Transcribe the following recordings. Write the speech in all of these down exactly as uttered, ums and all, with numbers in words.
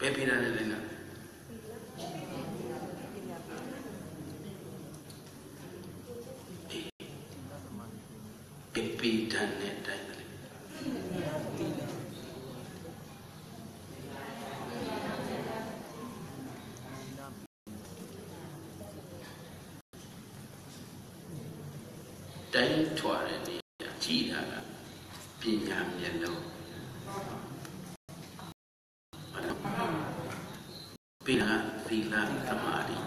Baby, Nana. Baby, Nana. Đánh thoa này chỉ là pin nhám nhân đâu, pin là pin là tham đi,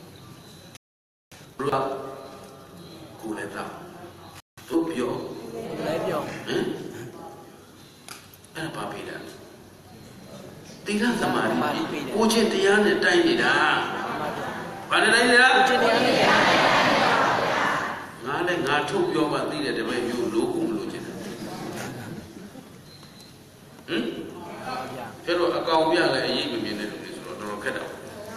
rồi cô lấy tao, tốt biểu, lấy biểu, cái là bao pin đó, pin là tham đi, cô trên tiền này tay đi đã, bạn này đây đó. Ngã này ngã thuốc vô mà tí này để mà vô lúa cũng lúa chứ, ừm, thế rồi câu bây giờ là gì mình biết được rồi, nó cái đâu,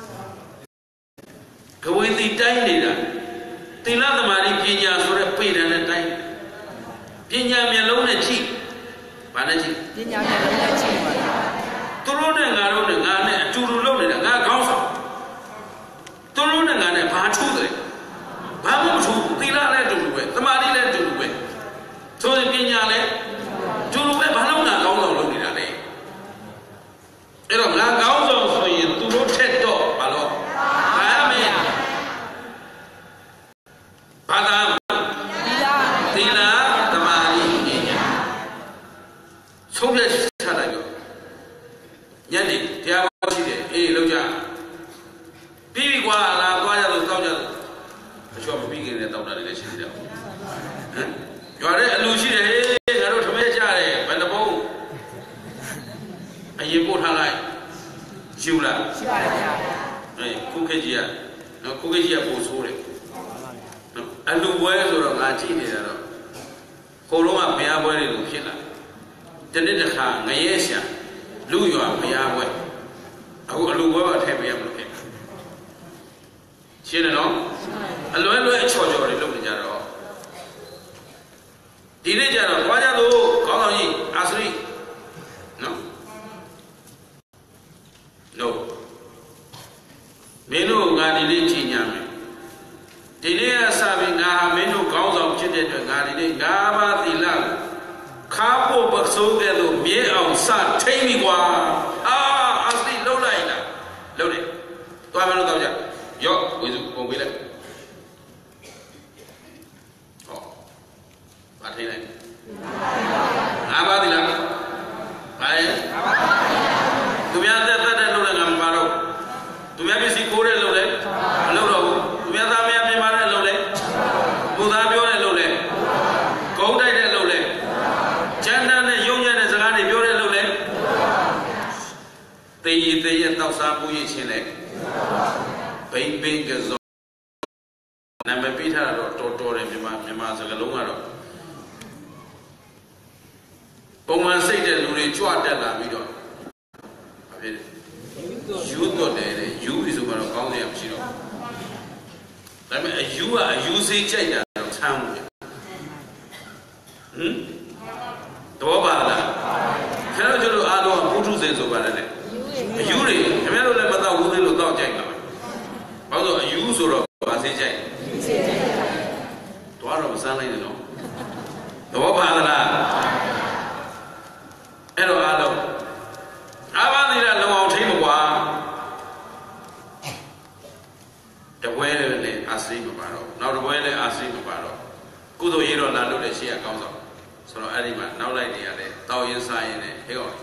cái vấn đề tay này đó, tí là tao mà đi pin nhà số này pin này này tay, pin nhà mình lâu này chi, bạn này chi, pin nhà mình lâu này chi mà, tôi lâu này ngã lâu này ngã này, chú lâu này ngã cao sao, tôi lâu này ngã này phá chú rồi. Bà muốn chú tí là lên chú về, tâm đi lên chú về, cho nên pin nhà lên, chú về bà lâu nào cao rồi đi ra đây, cái đó là cao rồi rồi tu lót chết đó, bà lo, bà mẹ, bà ta, tí là tâm đi pin nhà, xong rồi sao lại được, nhận đi, theo bao nhiêu đấy, ê lâu chưa, pin qua là qua giờ rồi tao giờ. Cho mình biết cái tàu này là gì đó, rồi đấy lưu chi đấy, cái đó thằng bé cha đấy, bạn đã bông, anh em bố thằng này, chịu là, này, cô cái gì à, cô cái gì à bố số đấy, anh lưu bơi rồi là ngã chi này đó, cô lúc mà bây giờ bơi thì đúng là, cho nên là khá ngày ấy sao, lưu vào bây giờ bơi, aku lưu bơi vào thay bây giờ được, xin nó. Aloe aloe cho cho đi lúc này giờ rồi, đi này giờ rồi, qua giờ đâu, có đâu nhỉ, Asri, no, no, menu ngài đi đi chỉ nhà mình, đi này sao mình ngài menu cao dòng trên đây rồi ngài đi đi, ngài ba thì là, khá bộ bậc số cái đó, miếng ông sa thấy mi qua, à Asri lâu này nè, lâu này, tôi mới nói tao giờ, yo, ví dụ ông biết đấy. Thế này, ngã ba thì làm, phải, tụi mình ăn tết tết lâu này ngắm ba đâu, tụi mình biết gì cố này lâu đấy, lâu đâu, tụi mình ta mình ăn này lâu đấy, mua ta béo này lâu đấy, cấu đây này lâu đấy, chén này dùng này giờ này béo này lâu đấy, tây tây tao sa bùi trên này, bền bền cái gió, nằm bên phía thà rồi, trôi trôi này, mà mà giờ cái lúng rồi. Bông man xây để lũ này chua để làm gì đó, à biết, yu đó để yu ví dụ mà nó cao này làm gì đó, tại vì yu à yu xây chạy là nó sang rồi, hm, đó bà là, cái đó cho nó ăn đồ bút chú xây rồi bà này, yu này, cái mấy đồ này bắt đầu uống nó tao chạy mà, bao giờ yu rồi bà xây chạy, đó là sao này nó, đó bà là. Em đâu ăn đâu, à bạn đi ra lâu ông thấy một quả, để quay lên này Asri mà bảo rồi, nào để quay lên Asri mà bảo rồi, cú tôi hiểu rồi là lúc đấy sẽ cao rồi, sau đó anh mà nào lại đi à đấy, tao yên sai này, hiểu không?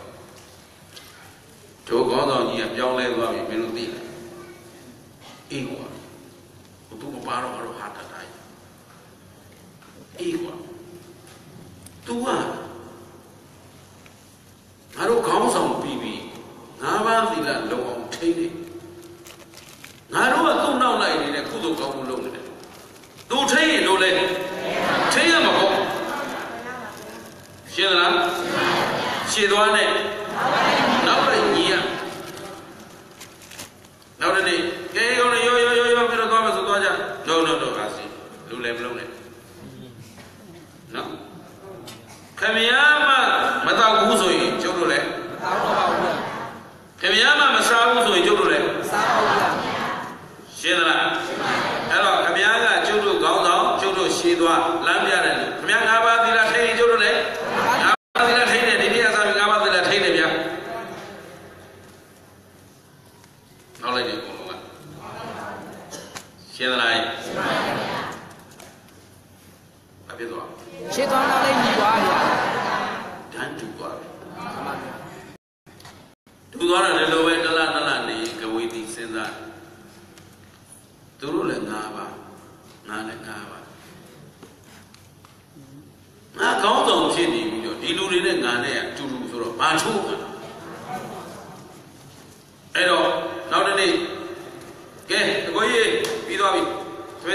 Chỗ có rồi nhịp dòng lên vào mình mới đi lại, ý quá, tôi mà bảo rồi bảo rồi hạt thật đấy, ý quá, tu à. Ngã đâu cao xong bì bì, ngã ba thì là lâu ông thấy đấy, ngã đâu là tu nào này thì là khu vực cao lâu này, tu thấy thì đâu lên, thấy là mà không, xem là, xem đoán này, nào là gì à, nào là này, cái con này yo yo yo yo, cái đó toa mà số toa ra, no no no, à gì, lâu lên lâu này, no. Cái gì mà mà tao cú rồi chỗ đâu đấy, cái gì mà mà sao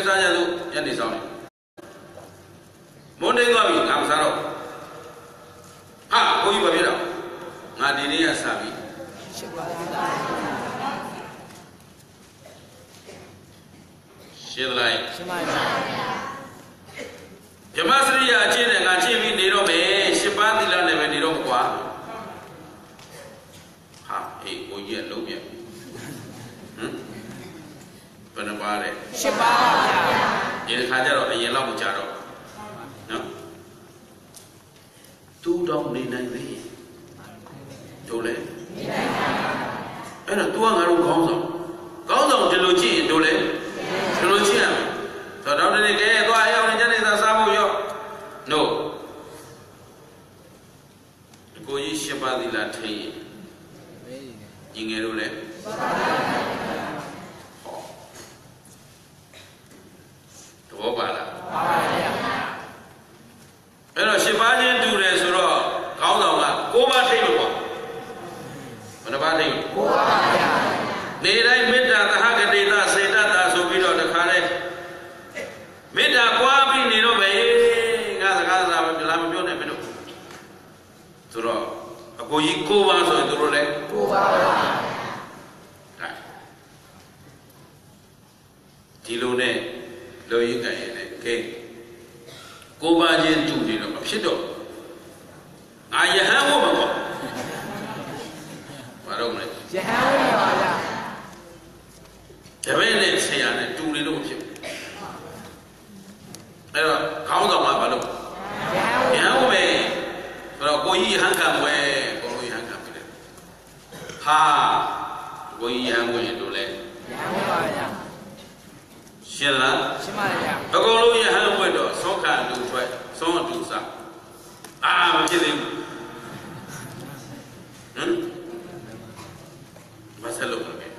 စားကြလို့ညနေဆောင်တယ်မွန်းတင်းသွားပြီငါမစားတော့ဟာကိုကြီးဘာဖြစ်တော့ငါဒီနေ့ကစားပြီရှင်းပါသီလရှင်းလိုက်ရှင်းပါဗျာဓမ္မစရိယာအချင်းနဲ့ငါချင်းပြီးနေတော့မယ်ရှင်းပါသီလနဲ့ပဲနေတော့မကွာဟာအေးကိုကြီးကလုံးပြဟမ်ဘယ်နှပါလဲရှင်းပါဗျာဒီခါကျတော့အရင်လောက်မကြတော့နော်တူတောင်းနေနိုင်ပြီတို့လေနေနိုင်ပါအဲ့တော့ तू ကငါတို့ခေါင်းဆောင်ခေါင်းဆောင်ဒီလိုကြည့်ရင်တို့လေဒီလိုကြည့်ရမယ်ဆိုတော့ဒီနေ့ကဲသွားရောက်နေကြနေစားစားဖို့ရော no ကိုကြီးရှင်းပါသီလားထိရင်ညီငယ်တို့လေတော့ပါလားပါပါဗျာအဲ့တော့ရှင်းပါချင်းတူတယ်ဆိုတော့ခေါင်းဆောင်ကကိုးပါးထိလို့ပေါ့ဘယ်နှပါးထိကိုးပါးပါဗျာနေတိုင်းမေတ္တာသဟဂတိတစေတတာဆိုပြီးတော့တခါလဲမေတ္တာပွားပြီးနေတော့မယ်ငါစကားစကားမလားမပြောနဲ့မင်းတို့ဆိုတော့အကိုကြီးကိုးပါးဆိုရင်တို့လည်းကိုးပါးပါဒီလိုနဲ့လောရင်းကြရင်လည်းကဲကိုးပါးချင်းတူနေတော့မဖြစ်တော့ငါယဟန်ဖို့မပေါ့ဘာတော့မလဲယဟန်ဖို့ပါဗျာတပည့်နဲ့ဆရာနဲ့တူနေလို့မဖြစ်ဘူးအဲ့တော့ခေါင်းဆောင်ကဘာလို့ယဟန်ဖို့ပဲဆိုတော့ကိုကြီးယဟန်ကံပဲကိုလိုယဟန်ကံပြီလေဟာကိုကြီးယဟန်ကိုရင်တို့လဲယဟန်ဖို့ပါဗျာရှင်းလားရှင်းပါဗျာအကုန်လုံးယဟန်ဝတ်တော့သောခံလူထွက်သောအတူစားအာမဖြစ်သေးဘူးဟမ်မဆက်လို့လည်း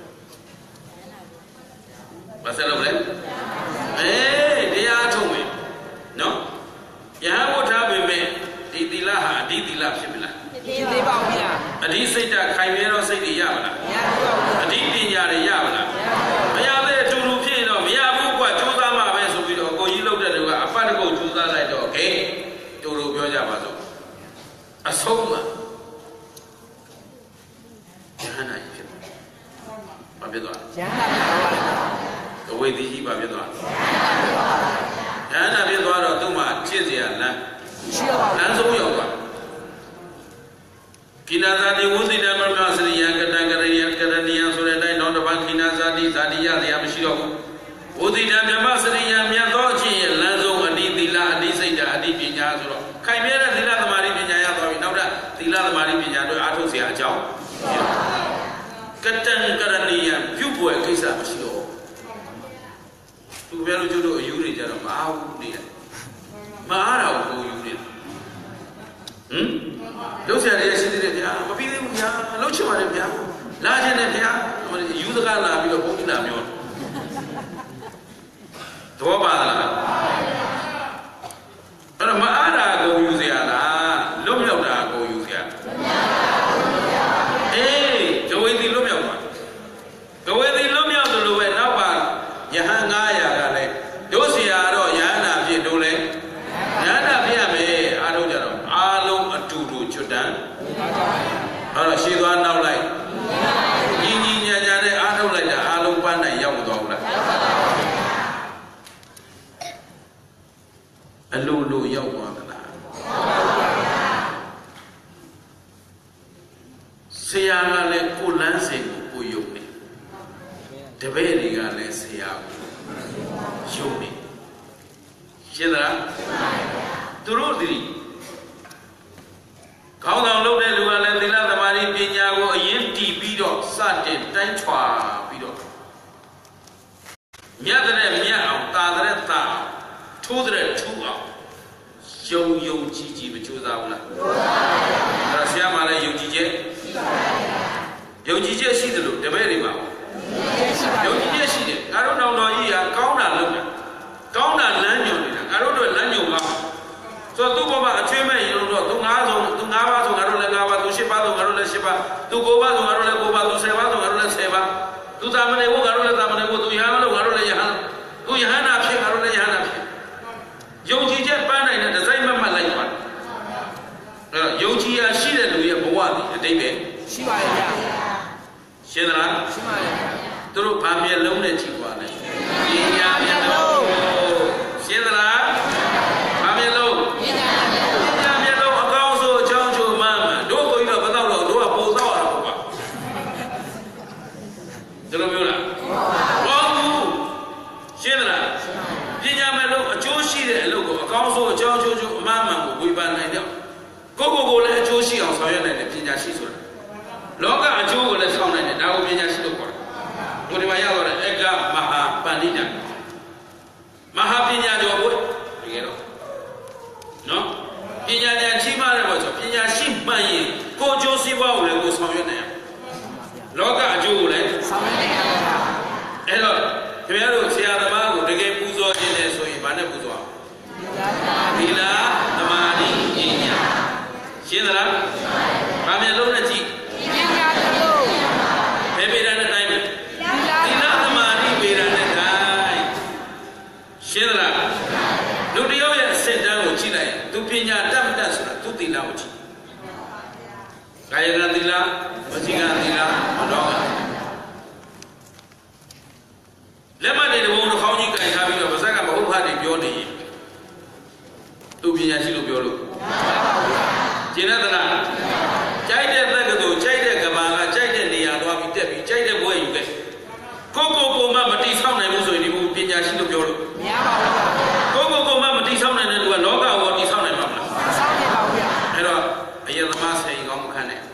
မဆက်လို့လည်းအေးတရားထုတ်မယ်နော်ယဟန်ဝတ်ထားပေမဲ့ဒီသီလဟာအဓိသီလဖြစ်မလားဖြစ်သေးပါဗျာအဓိစိတ်ဓာတ်ခိုင်မြဲသောစိတ်တွေရမလားမရပါဘူးအဓိပညာတွေရမလားမရသေးအတူတူဖြစ်ရင်တော့မရဘူးကွာကြိုးစားမှပဲဆိုပြီးတော့ကိုကြီးလောက်တဲ့လူကအပတ်တကုတ်ကြိုးစားလိုက်တော့ကဲတူတူပြောကြပါစို့အဆုံးမှာယဟန်နိုင်ဖြစ်ဘာဖြစ်သွားယဟန်နိုင်ပါပါအဝိသီကြီးဘာဖြစ်သွားယဟန်နိုင်ဖြစ်သွားတော့သူ့မှာချစ်စရာလမ်းရှိတော့ပါလမ်းဆုံးရောက်သွားကိနာဇာတိဝုသိတံမရဏစရိယကတံကရိယကရဏီယဆိုတဲ့အတိုင်းနောက်တစ်ပတ်ကိနာဇာတိဇာတိယတရားမရှိတော့ဘူးဝုသိတံမြမစရိယမြတ်သောအချင်းရဲ့လမ်းဆုံးအဓိသီလအဓိစိတ်ဓာတ်အဓိပညာဆိုတော့ခိုင်မြဲတဲ့သီလသမာဓိပညာရသွားပြီနောက်ထပ်သီလသမာဓိပညာတို့အားထုတ်เสียအကြောင်းကတံကရဏီယပြုတ်ပွဲကိစ္စမရှိတော့သူပြောလို့ကျတို့အယူတွေကြတော့မအားဘူးနေတယ်မအားတော့ကိုယူနေတယ်ဟမ်လုံးဆရာတွေရှိသေးတယ်ဗျာမပြီးသေးဘူးဗျာလုံးချင်ပါတယ်ဗျာလာခြင်းနဲ့ဗျာယူစကားလာပြီးတော့ဘုန်းကြီးလာပြောတော့ပါလားအဲ့တော့မအားတာကိုယူเสียလားလွတ်မြောက်တာကိုယူเสียအေးဇဝေတိလွတ်မြောက်ပါဇဝေတိလွတ်မြောက်တယ်လို့ပဲနောက်ပါယဟန်ငါးရာကလည်းတို့ဆရာတော့ယဟန္တာဖြစ်တို့လဲယဟန္တာဖြစ်ရမယ်အားထုတ်ကြတော့အားလုံးအတူတူချွတ်တန်းအဲ့တော့ရှေ့သွားနောက်လိုက်ညီညီညာညာနဲ့အားထုတ်လိုက်တာအားလုံးပန်းနိုင်ရောက်မသွားဘူးလားအလိုလိုရောက်သွားသလားဆရာကလည်းကိုလန်းစင်ကိုကိုယုံနေတပည့်တွေကလည်းဆရာကိုယုံနေရှင်းလားသူတို့ဒီခေါင်းဆောင်လုပ်တဲ့လူကလည်းသီလသမာဓိပညာကိုအရင်တည်ပြီးတော့စတင်တိုင်းထွာပြီးတော့မြတ်တဲ့မြတ်အောင်တာတဲ့တာထိုးတဲ့ထူအောင်ယုံယုံကြည်ကြည်မကြိုးစားဘူးလားကြိုးစားပါဗျာဒါဆရာမလည်းယုံကြည်ချက်ရှိပါဗျာယုံကြည်ချက်ရှိတယ်လို့တပည့်တွေမှာယုံကြည်ချက်ရှိတယ်ငါတို့တော်တော်ကြီးကကောင်းတာလုပ်တယ်ကောင်းတာလမ်းညွှန်နေတာငါတို့တို့လမ်းညွှန်ပါဆိုတော့သူ့ဘဝအချွေးမဲ့ရုံတော့သူငါးဆုံးသူငါးပါးဆိုငါတို့လည်းငါးပါးသူရှစ်ပါးဆိုငါတို့လည်းရှစ်ပါးသူကိုးပါးဆိုငါတို့လည်းကိုးပါးသူဆယ်ပါးဆိုငါတို့လည်းဆယ်ပါးသူသာမဏေဘုငါတို့လည်းသာမဏေဘုသူယဟန်လို့ငါတို့လည်းယဟန်သူယဟန်နာဖြစ်ငါရှင်းသလားရှင်းပါလေဗျာသူတို့ဘာမျက်လုံးနဲ့ကြည့်သွားလဲပညာမျက်လုံးရှင်းသလားဘာမျက်လုံးပညာမျက်လုံးအကောင်းဆုံးအချောင်းချိုမှန်မှန်တို့ကိုကြီးတော့မတော့တော့တို့ကပုံသောက်ရတော့ကွာဒီလိုမျိုးလားဟုတ်ဘူးရှင်းသလားပညာမျက်လုံးအကျိုးရှိတဲ့အလုပ်ကိုအကောင်းဆုံးအချောင်းချိုချိုအမှန်မှန်ကိုဝေဖန်နိုင်တော့ကိုကိုကိုလည်းအကျိုးရှိအောင်ဆောင်ရွက်နိုင်တဲ့ပညာရှိဆိုတာလောကအကျိုးကိုလည်းဆောင်နိုင်တယ်ဒါကိုပညာရှိလို့ခေါ်တယ်ဘုရားမရတော့တဲ့အကမဟာပဏိတမဟာပညာကျော်ဘုရားတကယ်တော့နော်ပညာဉာဏ်ကြီးမားတယ်ပေါ့ဆိုပညာရှိမှန်ရင်ကိုအကျိုးစီးပွားကိုလည်းကိုဆောင်ရွက်နိုင်ရလောကအကျိုးကိုလည်းဆောင်ရွက်နိုင်ရအဲ့တော့ခင်ဗျားတို့ဆရာသမားကိုတကယ်ပူဇော်ခြင်းလဲဆိုရင်ဘာနဲ့ပူဇော်သီလသမာဓိပညာရှင်းသလားဘာမျက်လုံးနဲ့ကြည့်ပညာတစ်လုံးဘယ်ပေတာနဲ့တိုင်းလဲသီလသမာဓိပေတာနဲ့တိုင်းရှင်းသလားလူတယောက်ရဲ့အစစ်တမ်းကိုကြည့်လိုက်သူပညာတတ်မတတ်ဆိုတာသူသီလကိုကြည့်ကာယကံသီလဝစီကံသီလမနောကံလက်မတဲ့ဘုံတစ်ခေါင်းကြီးကြိုင်ထားပြီးတော့ဗဇက်ကမဟုတ်ဖတ်နေပြောနေရင်သူပညာရှိလို့ပြောလို့ကျင့်တဲ့သလားကြိုက်တဲ့သက်ကတူကြိုက်တဲ့ကဘာကကြိုက်တဲ့နေရာသွားပြီးတက်ပြီးကြိုက်တဲ့ဘွဲယူခဲ့ကိုကိုကိုမှမတိဆောက်နိုင်ဘူးဆိုရင်ဒီဘုပညာရှိလို့ပြောလို့မရပါဘူးကိုကိုကိုမှမတိဆောက်နိုင်တဲ့လူကလောကကိုတိဆောက်နိုင်မှာမလားမဆောက်နိုင်ပါဘူးဗျအဲ့တော့အယသမားဆယ်ကြီးကောင်းမခံနဲ့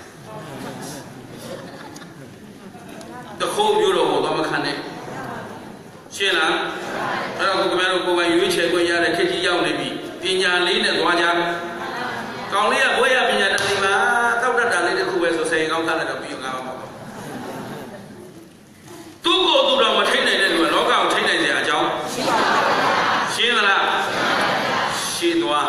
တခိုးမျိုးတော့တော့မခံနဲ့ရှင်းလားအဲ့တော့ကိုခင်ဗျားတို့ကိုယ်ပိုင်ရွေးချယ်ခွင့်ရတဲ့ခေတ်ကြီးရောက်နေပြီပညာလေးနဲ့သွားကြကောင်းလေးကဘွဲရပညာတတ်နေမှာတောက်တတ်တာလေးတစ်ခုပဲဆိုဆယ်ကောင်းသားလည်းတော့ပြီးငါမှာပေါ့သူ့ကိုယ်သူ့တော့မထိနိုင်တဲ့လူကလောကကိုထိနိုင်တဲ့အကြောင်းရှင်းပါဘူးရှင်းသလားရှင်းသွား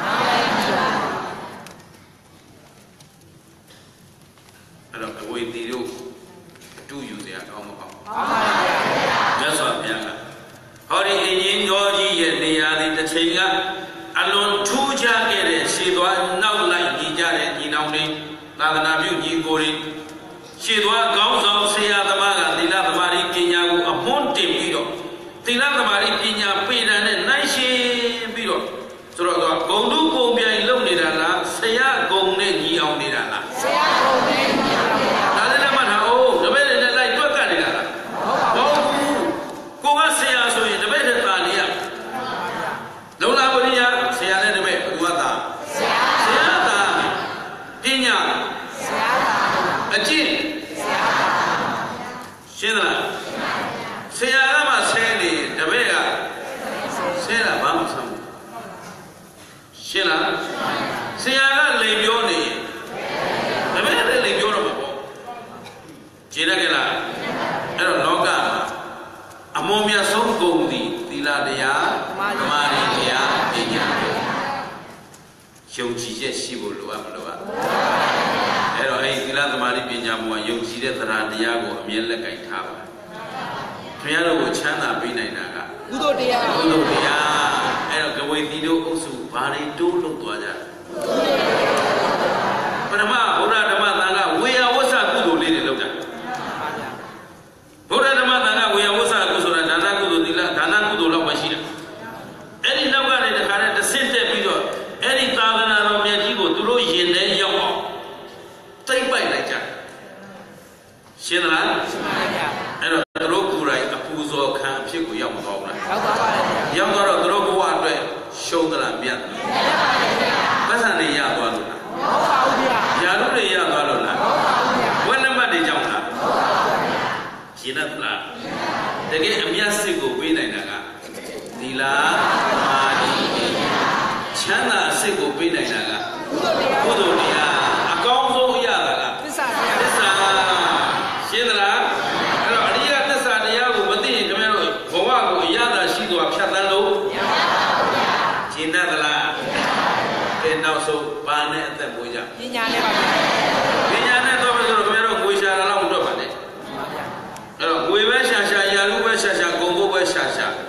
အဲ့တော့အဝေတီတို့အတူယူစရာကောင်းမကောင်းပါပါဘုရားမြတ်စွာဘုရားကဟောဒီအင်းကြီးတော်ကြီးရဲ့နေရာဒီတစ်ချိန်ကအလွန်ထူးခြားခဲ့တဲ့ရှေ့သွားနောက်လိုက်ညီကြတဲ့ညီနောင်တွေသာသနာပြုညီကိုတွေရှေ့သွားကောင်းဆောင်ဆရာသမားကသီလသမာဓိပညာကိုအမွန်းတင်ပြီးတော့သီလသမာဓိပညာပေတံနဲ့နိုင်ရှင်းပြီးတော့ဆိုတော့ဂုံတုပုံပြိုင်လုပ်နေတာလားဆရာဂုံနဲ့ညီအောင်နေတာလားဆရာဂုံနဲ့ညီအောင်နေတာဒါလည်းမှတ်ထားအောင်တပည့်တွေနဲ့လိုက်တွက်ကနေတာလားဟုတ်ပါဘူးကိုကဆရာဆိုရင်တပည့်တွေပါနေရလုံလာဝိရိယဆရာနဲ့တပည့်ဘုရားသာဆရာဆရာသာပညာဆရာသာအကျင့်ဆရာသာရှင်းသလားဆရာကမှဆဲနေတပည့်ကဆဲတာဘာမှမဆောင်ဘူးရှင်းလားဆရာကလိန်ပြောနေတပည့်လည်းလိန်ပြောတော့မှာပေါ့ရှင်းတယ်လားအဲ့တော့လောကမှာအမွန်မြတ်ဆုံးဂုဏ်သည်သီလတရားသမာဓိတရားပညာယုံကြည်ချက်ရှိဖို့လိုအပ်မလို့อ่ะအဲ့တော့အဲ့ဒီသီလသမာဓိပညာဘုံကယုံကြည်တဲ့သရတရားကိုအမြဲလက်ကင်ထားပါခင်ဗျားတို့ကိုချမ်းသာပေးနိုင်တာကကုသိုလ်တရားကုသိုလ်တရားအဲ့တော့ကဝေတီတို့အုပ်စုဘာတွေတိုးလုပ်သွားကြပရမဗုဒ္ဓဓမ္မသံဃာဝေယဝဆကုသိုလ်လေးတွေလုပ်တာဗုဒ္ဓဓမ္မသံဃာဝေယဝဆကုဆိုတာဒါနကုသိုလ်သီလဒါနကုသိုလ်လောက်ပဲရှိတယ်အဲ့ဒီနောက်ကနေတခါတည်းတစ်ဆင့်တက်ပြီးတော့အဲ့ဒီသာသနာတော်မြတ်ကြီးကိုသူတို့ယင်တဲ့ရောက်အောင်သိမ့်ပိုက်လိုက်ကြရှင်းသလားရှင်းပါဗျာအဲ့တော့သူတို့ကိုယ်တိုင်အပူဇော်ခံအဖြစ်ကိုရောက်မသွားဘူးလားရောက်သွားပါတယ်ရောက်သွားတော့သူတို့ဘဝအတွက်ရှုံးသလားမြတ်သလားမြတ်ပါတယ်ဗျာပတ်စံတွေရသွားလို့လားမဟုတ်ပါဘူးဗျာညာတို့တွေရသွားလို့လားမဟုတ်ပါဘူးဗျာဝိနမတ်တွေကြောင့်လားမဟုတ်ပါဘူးဗျာရှင်းသလားတကယ်အမြတ်စစ်ကိုပေးနိုင်တာကသီလသမာဓိပညာချမ်းသာစစ်ကိုပေးနိုင်တာကကုသိုလ်တရားအကောင်းဆုံးရတာကသစ္စာတရားသစ္စာရှင်းသလားအဲ့တော့အရိယသစ္စာတရားကိုမသိရင်ခင်ဗျားတို့ဘဝကိုအရသာရှိသွားဖြတ်သန်းလို့မရပါဘူးဗျာရှင်းသလားကဲနောက်ဆုံးဘာနဲ့အသက်မွေးကြပညာနဲ့ပါဗျာပညာနဲ့တော့ဆိုတော့ခင်ဗျားတို့ငွေရှာတာတော့မတော့ပါနဲ့အဲ့တော့ငွေပဲရှာရှာရာလူပဲရှာရှာဂုံဘုတ်ပဲရှာရှာ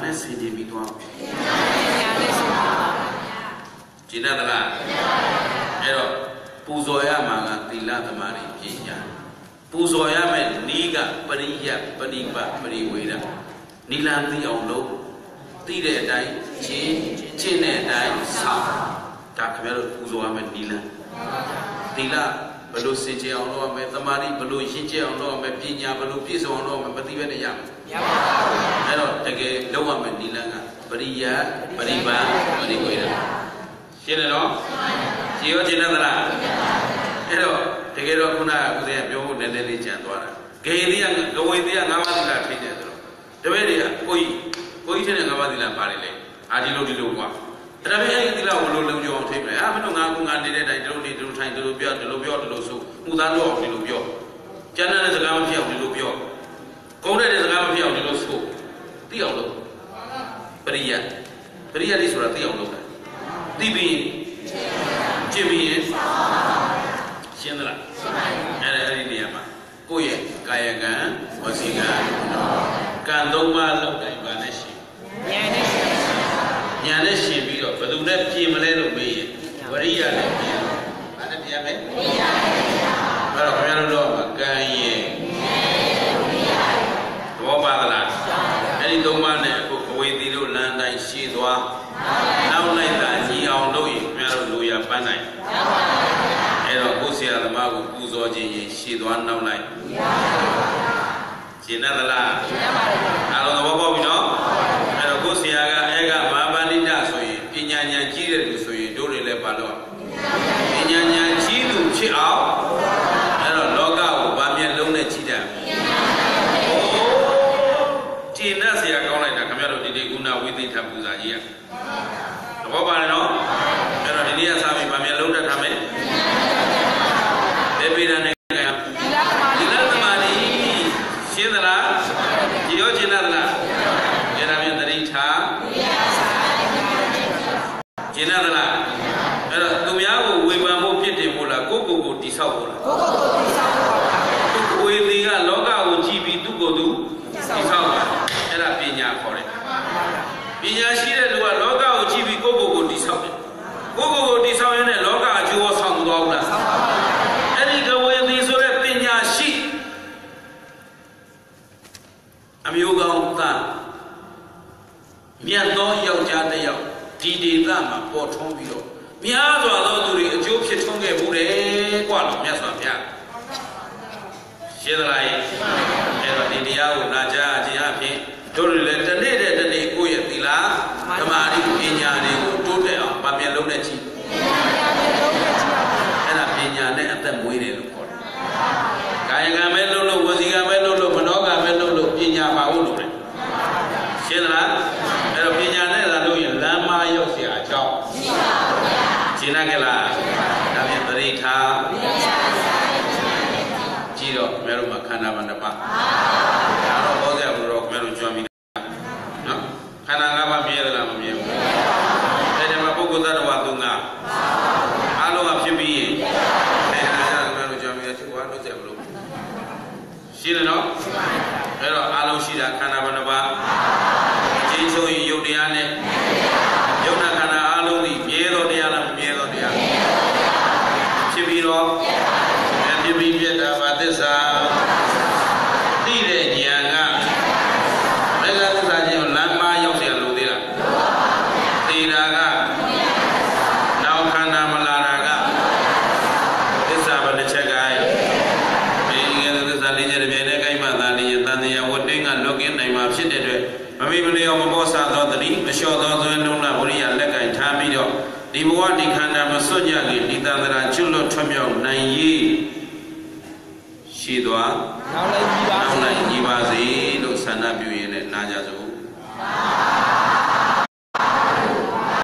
နဲ့ဆင်ခြင်ပြီးသွားညာနဲ့ဆင်ခြင်သွားကျင့်တတ်လားအဲ့တော့ပူဇော်ရမှာကသီလသမာဓိပညာပူဇော်ရမယ့်နီးကပရိယပရိပပရိဝေဒနီလန်သိအောင်လုပ်သိတဲ့အတိုင်းကျင့်ကျင့်တဲ့အတိုင်းဆောင်ဒါခင်ဗျားတို့ပူဇော်ရမယ့်နီလန်သီလဘယ်လိုစင်ကြယ်အောင်လုပ်ရမလဲသမာဓိဘယ်လိုရှင်းကျက်အောင်လုပ်ရမလဲပညာဘယ်လိုပြည့်စုံအောင်လုပ်ရမလဲမသိဘဲနဲ့ရမယ်ရပါဘူးအဲ့တော့တကယ်လုပ်ရမယ့်နီလန်ကပရိယပရိပပရိဝေဒရှင်းတယ်နော်ရှင်းရောရှင်းတယ်သလားအဲ့တော့တကယ်တော့ခုနကဦးဇင်းကပြောဖို့နည်းနည်းလေးကြံသွားတာဂေတိကဂဝေတိကငါးပါးသီလထိတယ်ဆိုတော့တပည့်တွေကကိုကြီးကိုကြီးထတဲ့ငါးပါးသီလပါတယ်လေအာဒီလိုဒီလိုကွာအဲ့ဒါပဲအဲ့ဒီသီလကိုဘယ်လိုလုံခြုံအောင်ထိမလဲအာမင်းတို့ငါကငါနေတဲ့တိုင်းဒီလိုနေဒီလိုထိုင်ဒီလိုပြောဒီလိုပြောဒီလိုဆိုမှုသားတော့ဒီလိုပြောကျန်တဲ့စကားမဖြစ်အောင်ဒီလိုပြောကုန်းတဲ့စကားမဖြစ်အောင်ဒီလိုဆိုသိအောင်လုပ်ပရိယပရိယလေးဆိုတာသိအောင်လုပ်တာသိပြီးကျင့်ပြီးရင်ရှင်းသလားအဲ့ဒါအဲ့ဒီနေရာမှာကိုယ့်ရဲ့ကာယကံဝစီကံကံသုံးပါးလောက်တိုင်းပါနဲ့ရှင်ဉာဏ်နဲ့ရှင်ဉာဏ်နဲ့ရှင်ပြီးတော့ဘယ်သူနဲ့ပြင်မလဲလို့မေးရင်ဝရိယနဲ့ပြင်ဘာနဲ့ပြင်မလဲဝရိယနဲ့ပြင်အဲ့တော့ခင်ဗျားတို့တော့ကံရဲ့သဘောပါသလားအဲ့ဒီသုံးပါးနဲ့အခုအဝေသီတို့လမ်းတိုင်းရှည်သွားနောက်လိုက်တာညီအောင်လုပ်ရင်ခင်ဗျားတို့လူရပန်းနိုင်အဲ့တော့ကိုယ်ဆရာသမားကိုပူဇော်ခြင်းရင်ရှည်သွားနောက်လိုက်ရှင်းတယ်လားရှင်းပါတယ်အားလုံးသဘောပေါက်ပြီနော်အဲ့တော့ကိုယ်ဆရာကအဲ့ကမဟာပဏိတဆိုရင်ပညာဉာဏ်ကြီးတဲ့လူဆိုရင်တို့တွေလည်းပါတော့ပညာဉာဏ်ကြီးသူဖြစ်အောင်အဲ့တော့လောကကိုဗာမျက်လုံးနဲ့ကြည့်တယ်ကျင့်တတ်ဆရာကောင်းလိုက်တာခင်ဗျားတို့ဒီဒီကုဏဝိသိထပူဇာကြီးอ่ะသဘောပါတယ်နော်အဲ့တော့ဒီနေ့ကစားပြီးဗာမျက်လုံးတက်ထားမယ်ဘေပိရနဲ့သီလသမာဓိရှင်းသလားဒီရောရှင်းသလားအဲ့ဒါပြန်သတိထားရှင်းသလားအဲ့တော့သူများကိုဝေဖန်ဖို့ဖြစ်တယ်မို့လားကိုယ့်ကိုယ်ကိုတိဆောက်ဖို့လားကိုယ့်ကိုယ်ကိုတိဆောက်ဖို့ပါသူဝေသီကလောကကိုကြည့်ပြီးသူ့ကိုယ်သူတိဆောက်တာအဲ့ဒါပညာခေါ်တယ်ပညာရှိတဲ့လူကလောကကိုကြည့်ပြီးကိုယ့်ကိုယ်ကိုတိဆောက်တယ်ကိုယ့်ကိုယ်ကိုတိဆောက်ရင်လည်းလောကအကျိုးကိုဆောင်မသွားဘူးလားဆောင်ပါပါအဲ့ဒီကဝေသီဆိုတဲ့ပညာရှိအမျိုးကောင်းသားမြတ်သောယောက်ျားတစ်ယောက်ဒီဒေသမှာပေါ်ထွန်းပြီးတော့များစွာသောသူတွေအကျိုးဖြစ်ထွန်းခဲ့မှုတယ်ကွာလို့မြတ်စွာဘုရားရှင်းသလားအဲ့တော့ဒီတရားကိုနာကြားခြင်းအပြင်တို့တွေလည်းတစ်နေ့တည်းတစ်နေ့ကိုယ့်ရဲ့သီလဓမ္မအဓိပညာတွေကိုတိုးတက်အောင်ဗာမျက်လုံးနဲ့ကြည့်အဲ့ဒါပညာနဲ့အသက်မွေးတယ်လို့ခေါ်တယ်ကာယကံပဲလုပ်လို့ဝစီကံပဲလုပ်လို့မနောကံပဲလုပ်လို့ပညာပါဖို့လိုတယ်ရှင်းသလားအဲ့တော့ပညာနဲ့လာလို့ရင်လမ်းမရောက်เสียအကြောင်းရှင်းပါဗျာရှင်းကြလားဒါပြန်ပရိထားကြည့်တော့မြတ်တို့မှာခန္ဓာမနှစ်ပါးဒါတော့ဟောကြဘူးတော့မြတ်တို့ကြွပြီးနော်ခန္ဓာငါးပါးမြဲသလားမမြဲဘူးအဲ့ဒီမှာပုဂ္ဂိုလ်သတ္တဝါသုံးငါအားလုံးကဖြစ်ပြီးရင်အဲ့ဒါကြောင့်မြတ်တို့ကြွပြီးသူကလုပ်ကြမလို့ရှင်းတယ်နော်အဲ့တော့အားလုံးရှိတာခန္ဓာဘယ်နှပါးအချင်းချင်းယုတ်တရားနဲ့ယုတ်နာခန္ဓာအားလုံးဒီမြဲသောတရားလားမမြဲသောတရားဖြစ်ပြီးတော့ဖြစ်ပြီးပြတ်တာပါသစ္စာသိတဲ့ဉာဏ်ကမေဃသစ္စာချင်းလမ်းမရောက်เสียလို့သေးလားသိတာကနောက်ခန္ဓာမလာတာကသစ္စာဘယ်နှချက်ကဲဒီကဲသစ္စာလေးချက်တစ်ပြိုင်တည်းကိုက်မှသာလျင်တန်တရားဝတ္တင်းကလွတ်ကင်းနိုင်မှာဖြစ်တဲ့အတွက်မမေမလျော်မပေါ်စားသောတတိမလျှော့သောသွင်းလုံးလာဝိရိယလက်ကင်ထားပြီးတော့ဒီဘဝဒီခန္ဓာမစွန့်ကြခင်ဒီတန်ត្រာကျွတ်လွတ်ထွတ်မြောက်နိုင်ရေးရှိသွားနောက်လိုက်ကြီးပါစေလို့ဆန္ဒပြုရင်းနဲ့နာကြစို့